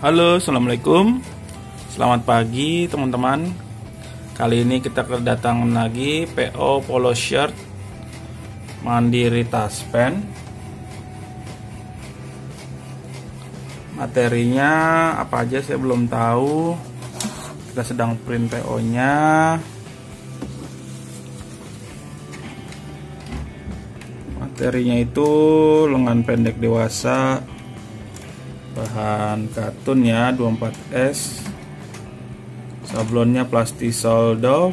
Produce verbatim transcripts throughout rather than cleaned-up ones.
Halo, assalamualaikum. Selamat pagi teman-teman. Kali ini kita kedatangan lagi P O polo shirt Mandiri Taspen. Materinya apa aja saya belum tahu. Kita sedang print P O nya. Materinya itu lengan pendek dewasa, bahan katun ya, dua puluh empat S. Sablonnya Plastisol Dove.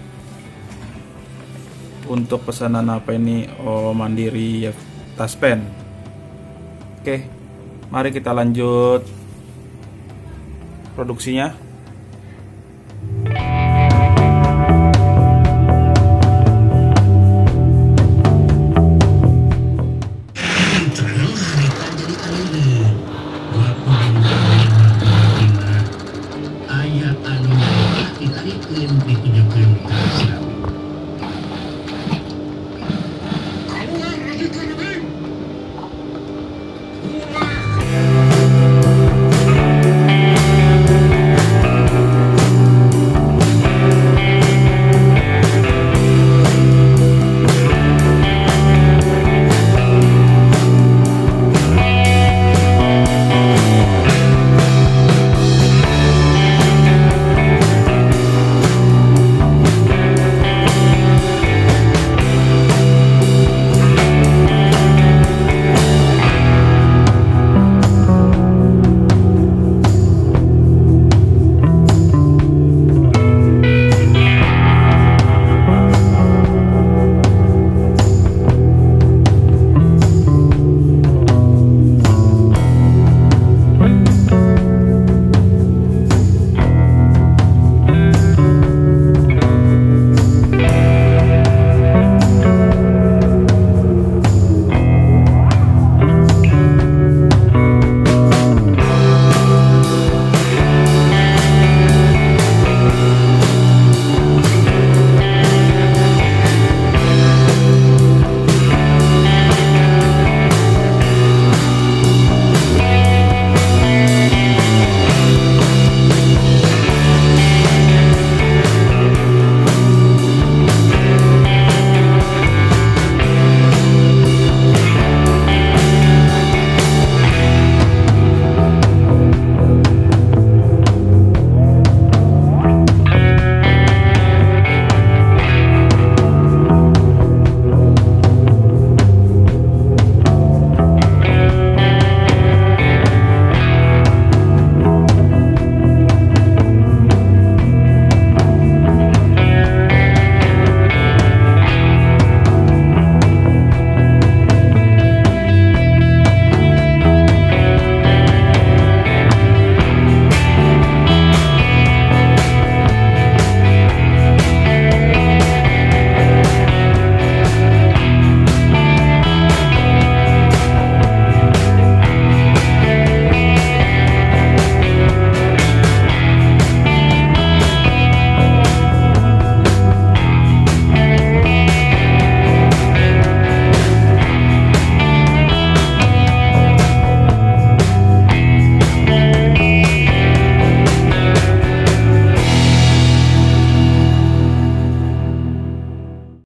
Untuk pesanan apa ini? Oh, Mandiri Taspen. Oke, mari kita lanjut produksinya.